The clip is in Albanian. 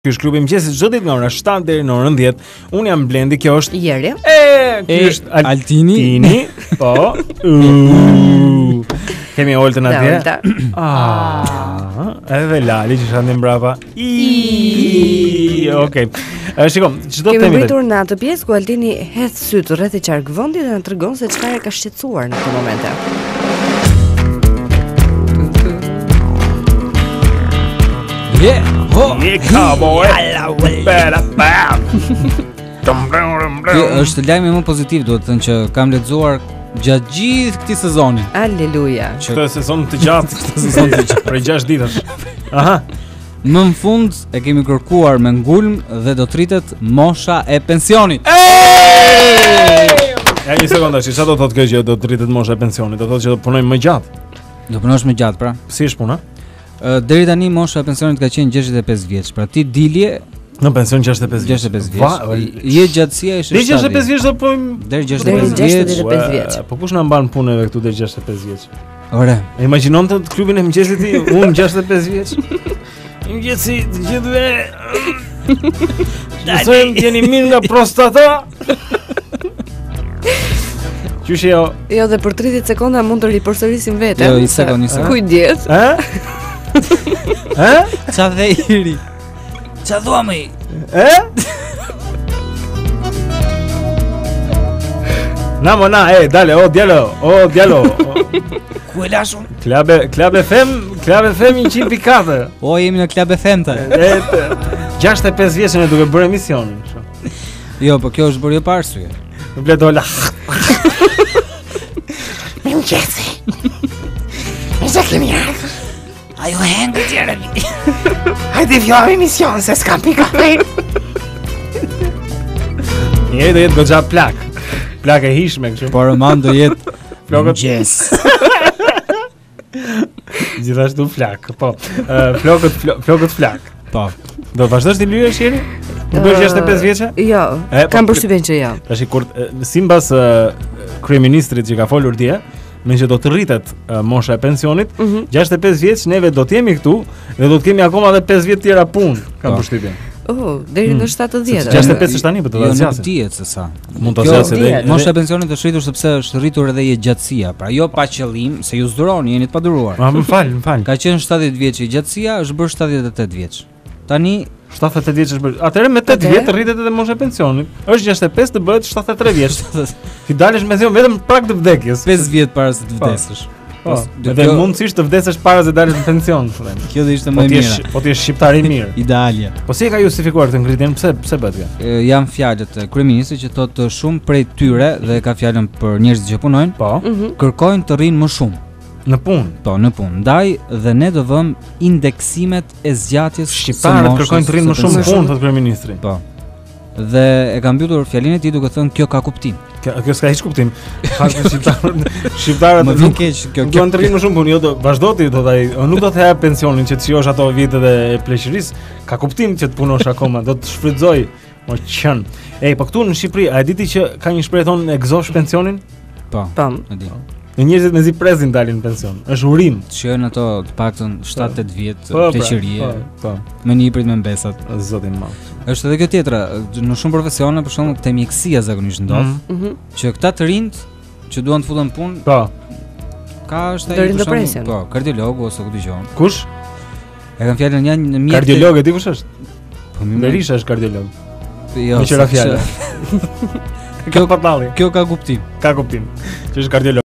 Ky është klubi i mëngjesit çdo ditë nga ora 7 deri në orën 10. Unë jam Blendi, kjo është Jeri. Ky është Altini. Po. Kemi Oltën atje. Edhe Lali që shande mbrapa. Okej. Shikom, çdo Kemi temë. mbritur në atë pjesë ku Altini hedh syt rreth i qarkvendit dhe na tregon se çfarë ka shqetësuar në këtë momente. Yeah, ho. Cowboy. Kjo është lajmi më pozitiv, duhet të thënë që kam lexuar gjatë gjithë këtij sezoni. Aleluja. Këtë sezon të gjatë, sezon të gjatë, për 6 ditësh. Aha. Më në fund e kemi kërkuar me ngulm dhe do të rritet mosha e pensionit. Ja një sekondash, çfarë do thotë kjo që do të rritet mosha e pensionit? Do thotë që do punojmë më gjatë. Do punosh më gjatë, pra. Si është puna? Deri tani mosha e pensionit ka qenë 65 vjeç. Pra ti dilje në pension 65 vjeç. 65 vjeç. Je gjatësia ishte 70. Deri 65 vjeç do punojmë deri 65 vjeç. Po kush na mban punëve këtu deri 65 vjeç? Ore. Imagjinon të klubin e mëngjesit ti, unë 65 vjeç. Mëngjesi të gjithëve. Dajmë jeni mirë nga prostata. Qysh jo? Jo, dhe për 30 sekonda mund të ripërsërisim veten. Jo, një sekond. Kujdes. Ça dhe Iri? Ça thua më? Na mona, dale, djalo. Ku e lashun? Klab FM 100.4. O, jemi në Klab FM të. 65 vjeçën e duke bërë emisionin. Jo, po kjo është bërë jo pa arsye. Më bledola. Mëngjesi. Mëse kemi ardhur. Ajo hengë tjere. Hajde vjojë emision se s'kam pi kafe. Njëri do jetë goxha plak. Plak e hishme kështu. Po roman do jetë flokët. Mëngjes. Gjithashtu flak, po. Flokët flak. Po. Do vazhdosh ti lyhesh Jeri? Do bësh 65 vjeçë? Jo, kam përshtypjen që jo. Tash kur sipas kryeministrit që ka folur dje, me që do të rritet mosha e pensionit, 65 vjeç neve do të jemi këtu dhe do të kemi akoma edhe 5 vjet tjera punë, kam përshtypjen. Deri në 70. 65 është tani, po do ta zgjasim. Jo, nuk dihet se sa. Mund ta zgjasë edhe. Mosha e pensionit është rritur sepse është rritur edhe jetësia, pra jo pa qëllim, se ju zduroni, jeni të paduruar. Më fal. Ka qenë 70 vjeç jetësia, është bërë 78 vjeç. Tani 78 vjeç është bërë. Atëherë me 8 vjet rritet edhe mosha e pensionit. Është 65 të bëhet 73 vjeç. Ti dalesh me zion vetëm prag të vdekjes. 5 vjet para se të vdesësh. Po, dhe mundësisht të vdesësh para se dalësh në pension, thonë. Kjo do ishte më e mirë. Po ti je shqiptar i mirë. Idealja. Po si e ka justifikuar këtë ngritjen? Pse bëhet kjo? Janë fjalët e kryeministrit që thotë shumë prej tyre dhe ka fjalën për njerëzit që punojnë, po, kërkojnë të rrinë më shumë. Në punë. Po, në punë. Ndaj dhe ne do vëm indeksimet e zgjatjes së moshës. Shqiptarët kërkojnë të rrinë më shumë në punë, thotë kryeministri. Po. Dhe e ka mbyllur fjalinë e tij duke thënë kjo ka kuptim. Kjo s'ka hiç kuptim. Shqiptarët më vjen keq kjo. Do të rrinë më shumë punë, jo do vazhdo ti do ai, nuk do të hap pensionin që të shijosh ato vitet e pleqërisë. Ka kuptim që të punosh akoma, do të shfrytëzoj o qen. Po këtu në Shqipëri, a e diti që ka një shprehje thonë e gëzosh pensionin? Po. E di. Në njerëzit mezi presin dalin në pension. Është urim. Shijojnë ato të paktën 7-8 vjet pleqërie. Po. Me niprit me mbesat. Zotin më. Është edhe kjo tjetra, në shumë profesione, për shembull, te mjekësia zakonisht ndodh, që këta të rinjt që duan të futen në punë, po. Ka është ai për shembull, po, kardiologu ose ku dëgjon. Kush? E kanë fjalën janë në mjet. Kardiolog e di kush është? Po më Berisha është kardiolog. Jo. Me çfarë fjalë? Kjo patalli. Kjo ka kuptim. Ka kuptim. Që është kardiolog.